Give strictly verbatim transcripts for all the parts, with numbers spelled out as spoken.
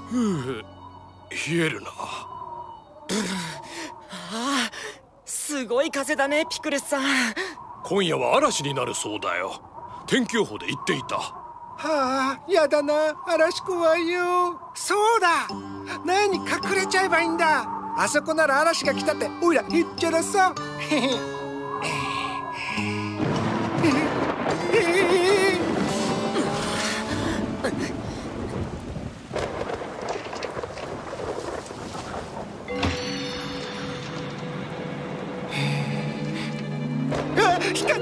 ふう、冷えるな。 ああ、すごい風だね、ピクルスさん。 今夜は嵐になるそうだよ。天気予報で言っていた。 はあ、やだな、嵐怖いよ。そうだ、何隠れちゃえばいいんだ。あそこなら嵐が来たっておいら言っちゃらさ。あ、光った。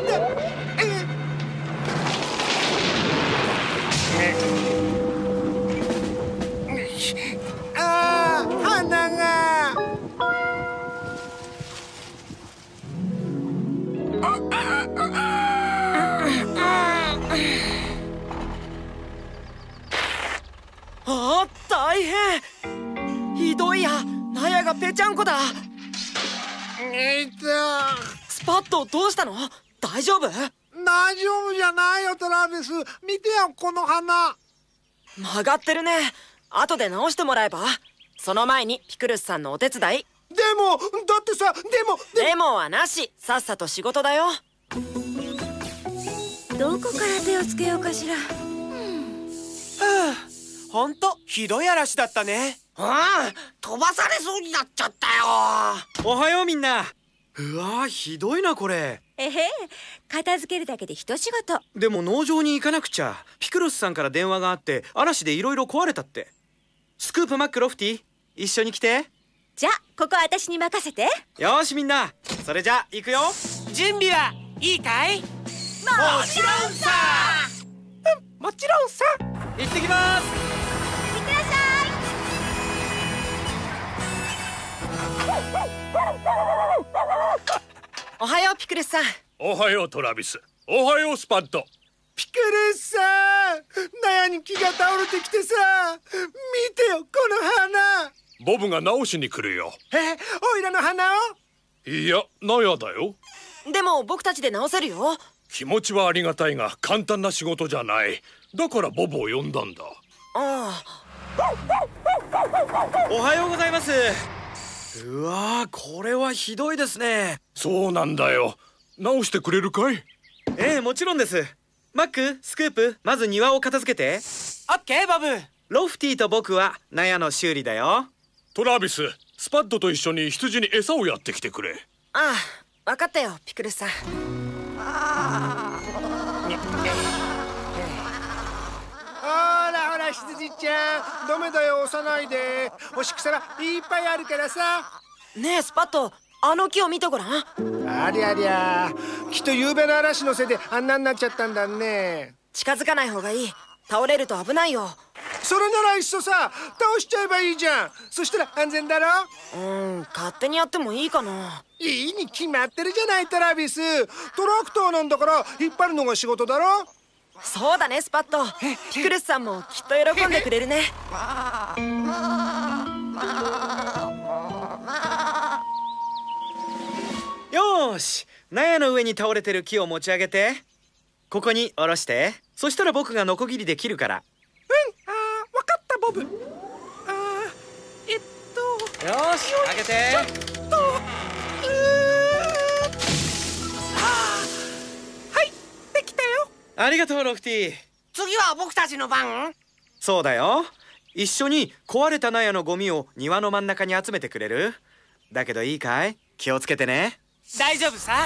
ああ、花が。 ああ、大変。ひどいや、納屋がぺちゃんこだ。 えっとスパッとどうしたの？大丈夫？ 大丈夫じゃないよ、トラビス。見てよ、この花。 曲がってるね。後で直してもらえば？その前にピクルスさんのお手伝い。 でもだってさ、でもでもはなし。さっさと仕事だよ。 どこから手をつけようかしら。 ほんとひどい嵐だったね。 うん、飛ばされそうになっちゃったよ。 おはようみんな。うわ、ひどいなこれ。 えへ、片付けるだけで一仕事。 でも農場に行かなくちゃ。ピクルスさんから電話があって嵐でいろいろ壊れたって。スクープマックロフティ、一緒に来て。 じゃあここは私に任せて。 よーしみんな、それじゃ行くよ。準備はいいかい？もちろんさ。 うん、もちろんさ。 行ってきます。 いってらっしゃい。 おはようピクルスさん。 おはようトラビス。おはようスパッド。 ピクルスさん、納屋に木が倒れてきてさ、見てよこの花。 ボブが直しに来るよ。 え、おいらの花を？ いや、納屋だよ。 でも僕たちで直せるよ。 気持ちはありがたいが簡単な仕事じゃない。だからボブを呼んだんだ。 あおはようございます。うわー、これはひどいですね。 そうなんだよ。直してくれるかい？ ええ、もちろんです。マック、スクープ、まず庭を片付けて。オッケーボブ。ロフティと僕は納屋の修理だよ。 トラビス、スパッドと一緒に羊に餌をやってきてくれ。 あ、ああ、分かったよピクルスさん。 ほらほら、羊ちゃん、ダメだよ、押さないで。干し草がいっぱいあるからさ。 ねえスパッド、あの木を見てごらん。 ありゃりゃ、きっと夕べの嵐のせいであんなになっちゃったんだね。 近づかない方がいい。倒れると危ないよ。 それならいっそさ、倒しちゃえばいいじゃん。そしたら安全だろ。 うん、勝手にやってもいいかな。 いいに決まってるじゃない、トラビス。トラクターなんだから引っ張るのが仕事だろ。 そうだねスパッド。ピクルスさんもきっと喜んでくれるね。 よーし、納屋の上に倒れてる木を持ち上げて。ここに下ろして。そしたら僕がノコギリで切るから。 うん、あー、わかったボブ。あー、えっとよーし、上げて。 ちょっと、うー、あー、はい、できたよ。 ありがとうロフティ。 次は僕たちの番？ そうだよ。一緒に壊れた納屋のゴミを庭の真ん中に集めてくれる？だけどいいかい？気をつけてね。 大丈夫さ。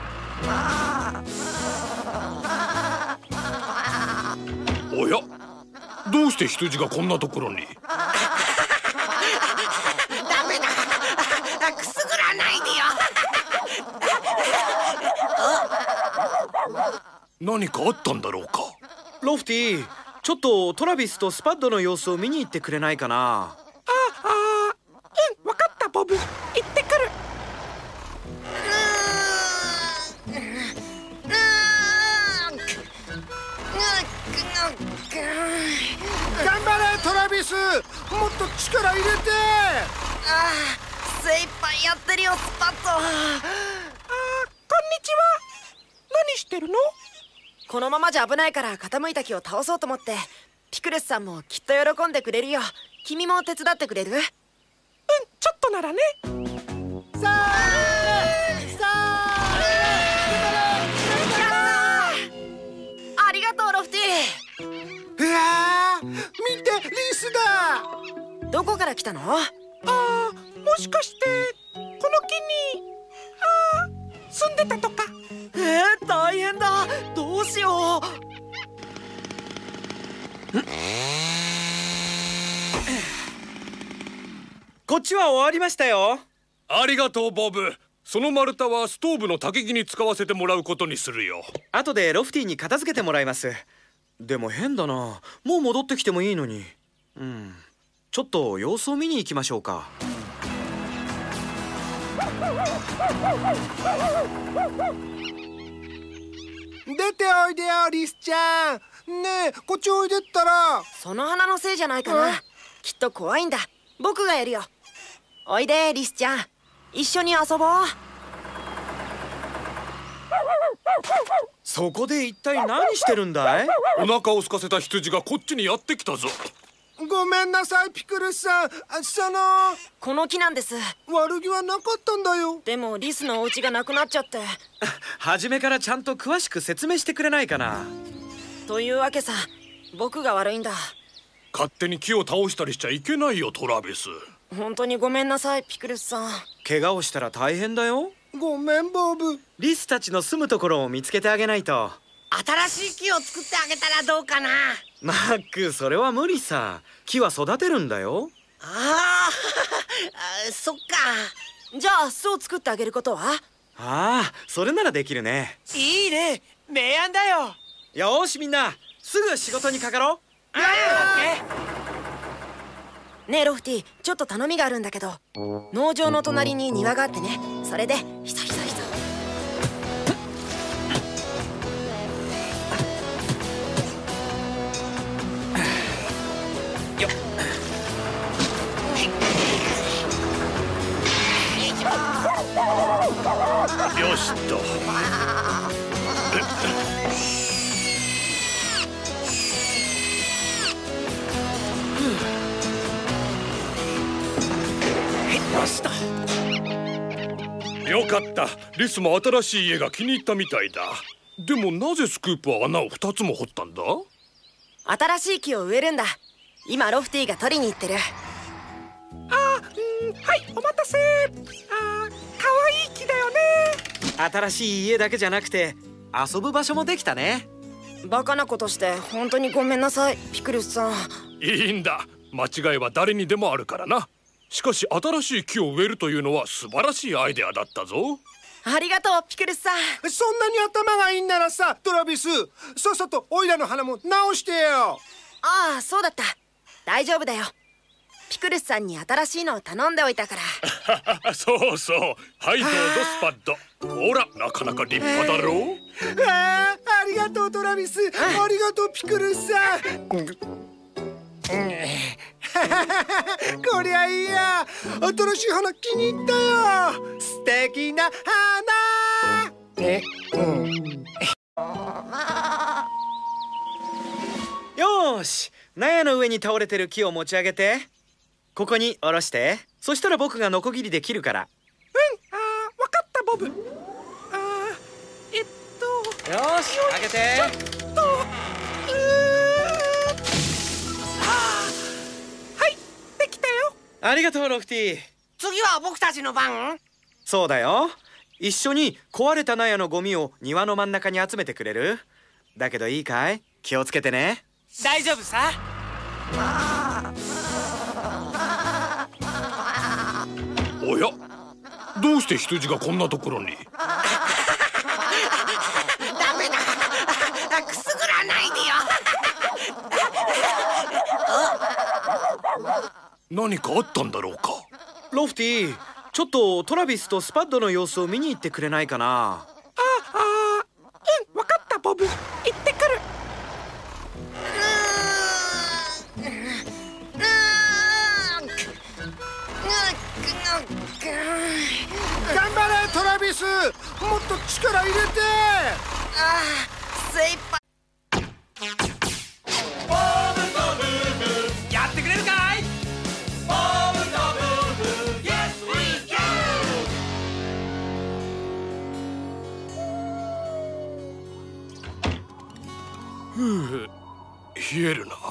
おや、どうして羊がこんなところに？ ダメだ、くすぐらないでよ。 何かあったんだろうか。 ロフティ、ちょっとトラビスとスパッドの様子を見に行ってくれないかな。 ああ、うん、わかったボブ、行ってくる。頑張れトラビス、もっと力入れて。 ああ、精一杯やってるよスパッド。ああ、 こんにちは。何してるの？ このままじゃ危ないから傾いた木を倒そうと思って。 ピクルスさんもきっと喜んでくれるよ。君も手伝ってくれる？うん、 ちょっとならね。さあさあありがとうロフティ。 うわー、見て、リスだ。 どこから来たの？ あー、もしかしてこの木にあー住んでたとか。 えー、大変だ。どうしよう。 こっちは終わりましたよ。 ありがとうボブ。その丸太はストーブの焚き木に使わせてもらうことにするよ。 後でロフティに片付けてもらいます。でも変だな、もう戻ってきてもいいのに。うん、ちょっと様子を見に行きましょうか。 出ておいでよ、リスちゃん。ねえ、こっちおいでったら。 その花のせいじゃないかな。きっと怖いんだ。僕がやるよ。おいでリスちゃん、一緒に遊ぼう。 そこで一体何してるんだい？ お腹を空かせた羊がこっちにやってきたぞ。 ごめんなさい、ピクルスさん。そのこの木なんです。 悪気はなかったんだよ。 でもリスのお家がなくなっちゃって。 初めからちゃんと詳しく説明してくれないかな。 というわけさ。僕が悪いんだ。 勝手に木を倒したりしちゃいけないよ、トラビス。 本当にごめんなさい、ピクルスさん。 怪我をしたら大変だよ。 ごめん、ボブ。 リスたちの住むところを見つけてあげないと。 新しい木を作ってあげたらどうかな。 マック、それは無理さ。木は育てるんだよ。 ああそっか。 じゃあ巣を作ってあげることは？ ああ、それならできるね。 いいね、明暗だよ。 よーし、みんなすぐ仕事にかかろう。 ねえロフティ、ちょっと頼みがあるんだけど。農場の隣に庭があってね。それでひそひそひそ。 よっ。 よしと。 よしと。 よかった。リスも新しい家が気に入ったみたいだ。でもなぜスクープは穴を二つも掘ったんだ？ 新しい木を植えるんだ。今ロフティが取りに行ってる。 あー、うん、はい、お待たせ。あー、かわいい木だよね。 新しい家だけじゃなくて遊ぶ場所もできたね。 バカなことして本当にごめんなさい、ピクルスさん。 いいんだ。間違いは誰にでもあるからな。しかし新しい木を植えるというのは素晴らしいアイデアだったぞ。 ありがとうピクルスさん。 そんなに頭がいいんならさ、トラビス、さっさとオイラの花も直してよ。 ああ、そうだった。大丈夫だよ。ピクルスさんに新しいのを頼んでおいたから。 そうそう。はい、どうぞスパッド。ほら、なかなか立派だろう。 あー、ありがとうトラビス。ありがとうピクルスさん。こりゃいいや。新しい花気に入ったよ。素敵な花。え、うん、 よーし、納屋の上に倒れてる木を持ち上げて、ここに下ろして。そしたら僕がノコギリで切るから。 うん、あー、わかったボブ。あー、えっとよーし、上げて。 ちょっと、うー、 ありがとうロフティ。 次は僕たちの番。 そうだよ。一緒に壊れた納屋のゴミを庭の真ん中に集めてくれる？だけどいいかい？気をつけてね。 大丈夫さ。 おや、どうして羊がこんなところに？ ダメだ、くすぐらないでよ。 何かあったんだろうか。 ロフティ、ちょっとトラビスとスパッドの様子を見に行ってくれないかな。 ああ、うん、わかったボブ。行ってくる。頑張れトラビス。もっと力入れて。 ああ、精一杯。 冷えるな。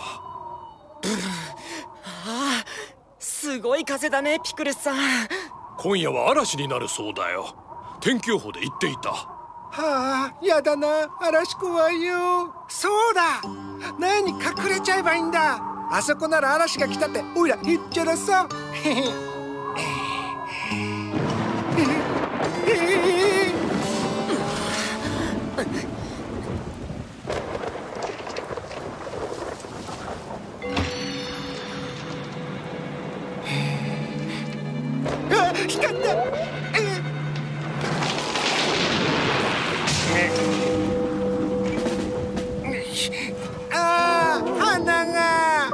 ああ、すごい風だねピクルスさん。 今夜は嵐になるそうだよ。天気予報で言っていた。 はあ、やだな、嵐怖いよ。そうだ、納屋に隠れちゃえばいいんだ。あそこなら嵐が来たっておいら言っちゃらさ。へへあ、光った。あー、花が。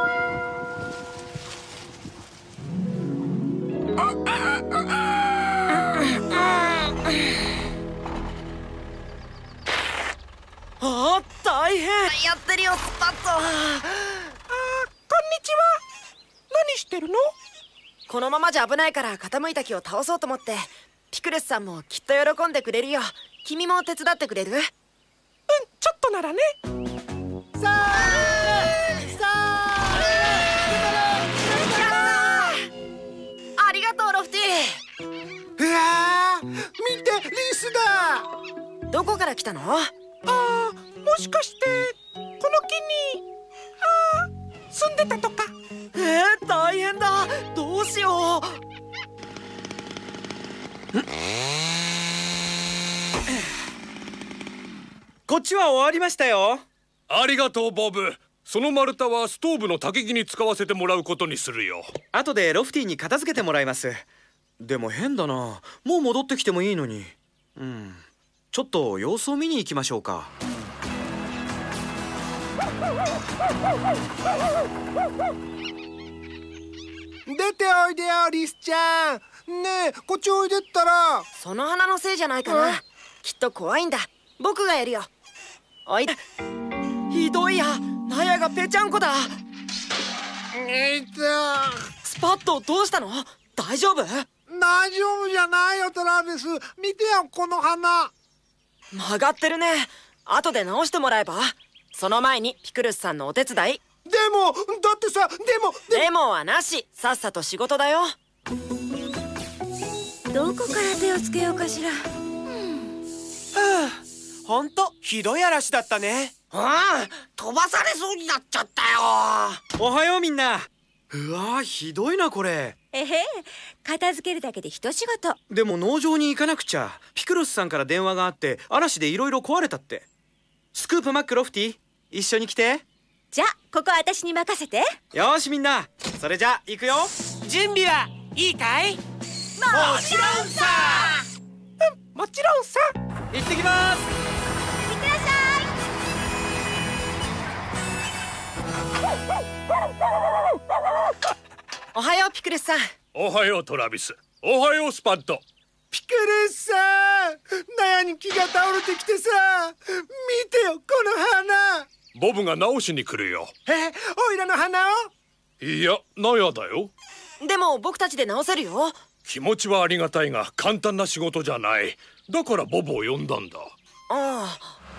ああ、大変。やってるよスパッと。ああ、こんにちは。何してるの？このままじゃ危ないから傾いた木を倒そうと思って。ピクルスさんもきっと喜んでくれるよ。君も手伝ってくれる？うん、ちょっとならね。さあさあ、ありがとうロフティ。 うわー、見て、リスだ。 どこから来たの？ あー、もしかしてこの木にあー住んでたとか。 えー、大変だ。どうしよう。 こっちは終わりましたよ。 ありがとうボブ。その丸太はストーブの焚き木に使わせてもらうことにするよ。 後でロフティに片付けてもらいます。でも変だな、もう戻ってきてもいいのに。うん、ちょっと様子を見に行きましょうか。 出ておいでよリスちゃん。ねえ、こっちおいでったら。 その花のせいじゃないかな。きっと怖いんだ。僕がやるよ。おいで。ひどいや、納屋がぺちゃんこだ。 えっとスパッとどうしたの？大丈夫？ 大丈夫じゃないよトラビス。見てよこの花。 曲がってるね。後で直してもらえば？その前にピクルスさんのお手伝い。 でもだってさ、でもででもはなし。さっさと仕事だよ。 どこから手をつけようかしら。 ほんとひどい嵐だったね。うん、飛ばされそうになっちゃったよ。 おはようみんな。うわー、ひどいなこれ。 えへ、片付けるだけで一仕事。 でも農場に行かなくちゃ。ピクルスさんから電話があって嵐でいろいろ壊れたって。スクープマックロフティ、一緒に来て。 じゃあここは私に任せて。 よーしみんな、それじゃ行くよ。 準備はいいかい？もちろんさ。 もちろんさ。 行ってきます。 いってらっしゃい。 おはようピクルスさん。 おはようトラビス。おはようスパッド。 ピクルスさん、納屋に木が倒れてきてさ、見てよこの花。 ボブが直しに来るよ。 え、おいらの花を？ いや、納屋だよ。 でも僕たちで直せるよ。 気持ちはありがたいが簡単な仕事じゃない。だからボブを呼んだんだ。 あ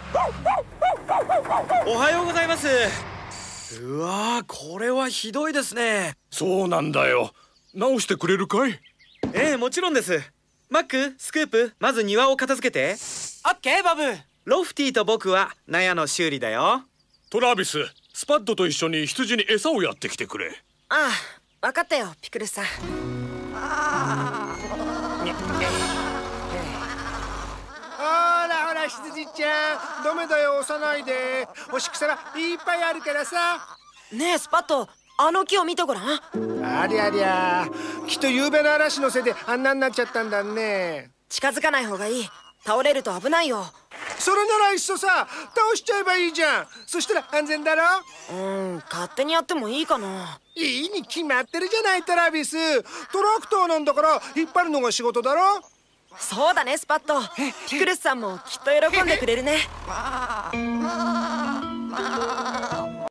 おはようございます。うわー、これはひどいですね。 そうなんだよ。直してくれるかい？ ええ、もちろんです。マック、スクープ、まず庭を片付けて。 オッケーボブ。 ロフティと僕は納屋の修理だよ。 トラビス、スパッドと一緒に羊に餌をやってきてくれ。 あ、ああ、分かったよピクルスさん。 ほらほら羊ちゃん、ダメだよ、押さないで。干し草がいっぱいあるからさ。 ねえスパッと、あの木を見てごらん。 ありゃりゃ、きっと夕べの嵐のせいであんなになっちゃったんだね。 近づかない方がいい。倒れると危ないよ。 それならいっそさ、倒しちゃえばいいじゃん。そしたら安全だろ。 うん、勝手にやってもいいかな。 いいに決まってるじゃないトラビス。トラクターなんだから引っ張るのが仕事だろ。 そうだねスパッと。ピクルスさんもきっと喜んでくれるね。